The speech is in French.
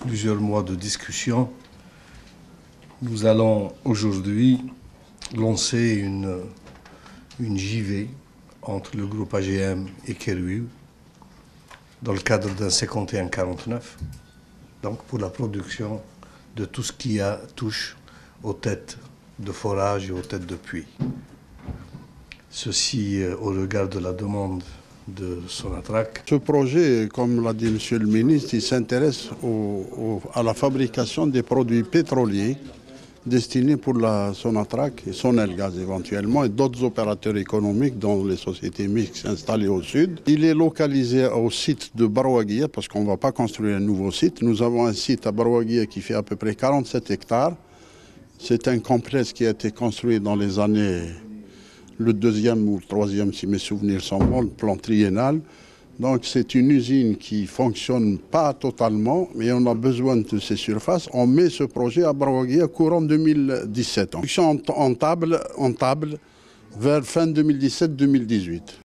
plusieurs mois de discussion, nous allons aujourd'hui lancer une JV entre le groupe AGM et Keruiu dans le cadre d'un 51-49, donc pour la production de tout ce qui touche aux têtes de forage et aux têtes de puits. Ceci au regard de la demande de Sonatrach. Ce projet, comme l'a dit Monsieur le ministre, il s'intéresse à la fabrication des produits pétroliers destinés pour la Sonatrach et Sonelgaz éventuellement et d'autres opérateurs économiques dont les sociétés mixtes installées au sud. Il est localisé au site de Baroaguia parce qu'on ne va pas construire un nouveau site. Nous avons un site à Baroaguia qui fait à peu près 47 hectares. C'est un complexe qui a été construit dans les années, le deuxième ou le troisième si mes souvenirs sont bons, le plan triennal. Donc c'est une usine qui ne fonctionne pas totalement, mais on a besoin de ces surfaces. On met ce projet à Baroaguia courant 2017. En table vers fin 2017-2018.